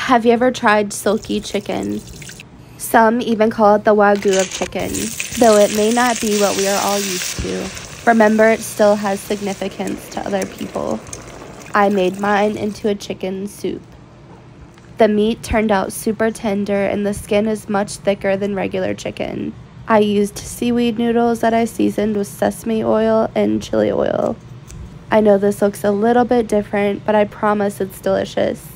Have you ever tried Silkie chicken? Some even call it the Wagyu of chicken, though it may not be what we are all used to. Remember, it still has significance to other people. I made mine into a chicken soup. The meat turned out super tender and the skin is much thicker than regular chicken. I used seaweed noodles that I seasoned with sesame oil and chili oil. I know this looks a little bit different, but I promise it's delicious.